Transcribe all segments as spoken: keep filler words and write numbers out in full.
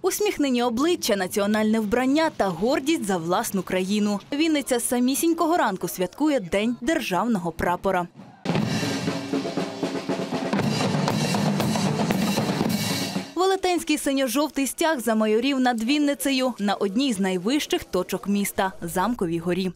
Усміхнені обличчя, національне вбрання та гордість за власну країну. Вінниця з самісінького ранку святкує День державного прапора. Велетенський синьо-жовтий стяг замайорів над Вінницею на одній з найвищих точок міста – Замковій горі.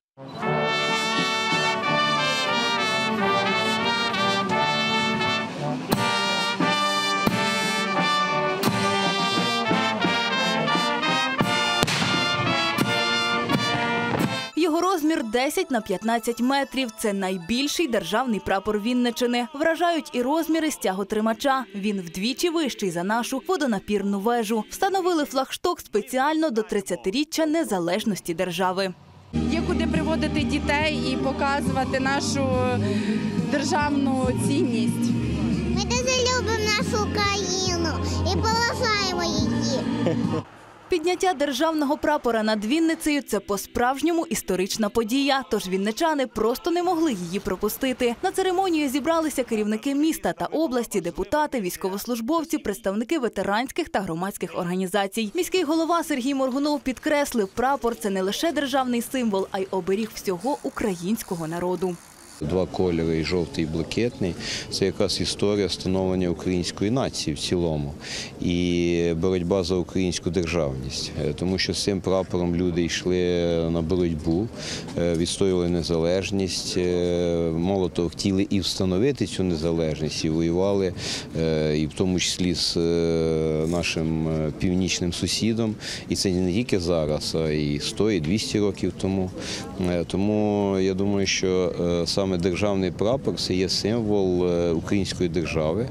Його розмір десять на п'ятнадцять метрів. Це найбільший державний прапор Вінниччини. Вражають і розміри стяготримача. Він вдвічі вищий за нашу водонапірну вежу. Встановили флагшток спеціально до тридцятиріччя незалежності держави. Є куди приводити дітей і показувати нашу державну цінність. Ми дуже любимо нашу країну і поважаємо її. Підняття державного прапора над Вінницею – це по-справжньому історична подія, тож вінничани просто не могли її пропустити. На церемонію зібралися керівники міста та області, депутати, військовослужбовці, представники ветеранських та громадських організацій. Міський голова Сергій Моргунов підкреслив, прапор – це не лише державний символ, а й оберіг всього українського народу. Два кольори – жовтий і блакитний – це якраз історія становлення української нації в цілому і боротьба за українську державність. Тому що з цим прапором люди йшли на боротьбу, відстоювали незалежність, мало того, хотіли і встановити цю незалежність, і воювали, і в тому числі з нашим північним сусідом. І це не тільки зараз, а і сто, і двісті років тому. Тому я думаю, що саме Саме державний прапор – це є символ української держави.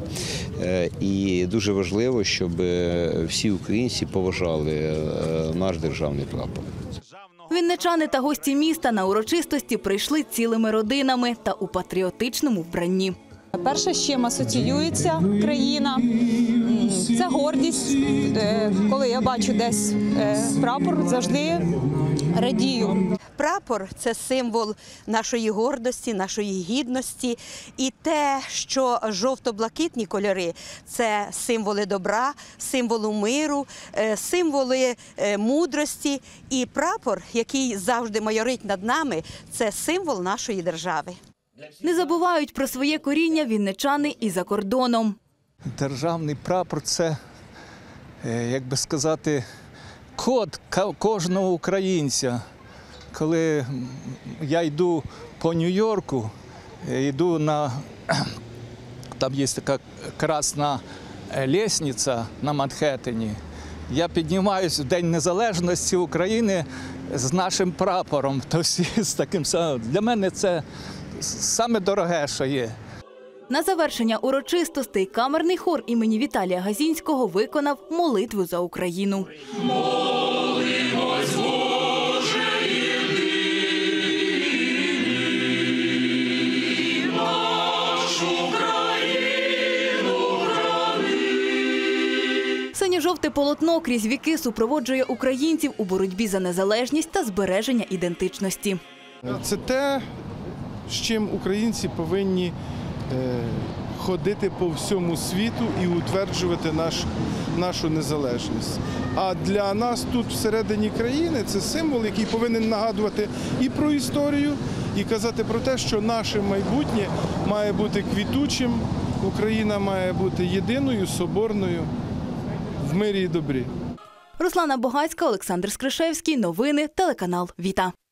І дуже важливо, щоб всі українці поважали наш державний прапор. Вінничани та гості міста на урочистості прийшли цілими родинами та у патріотичному вбранні. Перше, з чим асоціюється країна – це гордість. Коли я бачу десь прапор, завжди радію. Прапор – це символ нашої гордості, нашої гідності. І те, що жовто-блакитні кольори – це символи добра, символи миру, символи мудрості. І прапор, який завжди майорить над нами – це символ нашої держави. Не забувають про своє коріння вінничани і за кордоном. Державний прапор – це, як би сказати, код кожного українця. Коли я йду по Нью-Йорку, йду на, там є така красна лестниця на Манхеттені, я піднімаюсь в День Незалежності України з нашим прапором. То всі з таким самим. Для мене це саме дороге, що є. На завершення урочистостей камерний хор імені Віталія Газінського виконав молитву за Україну. Молимось, Боже, єдиний, нашу країну храни. Синьо-жовте полотно крізь віки супроводжує українців у боротьбі за незалежність та збереження ідентичності. Це те, з чим українці повинні ходити по всьому світу і утверджувати наш, нашу незалежність. А для нас тут всередині країни це символ, який повинен нагадувати і про історію, і казати про те, що наше майбутнє має бути квітучим, Україна має бути єдиною, соборною, в мирі і добрі. Руслана Богацька, Олександр Скришевський. Новини, телеканал «Віта».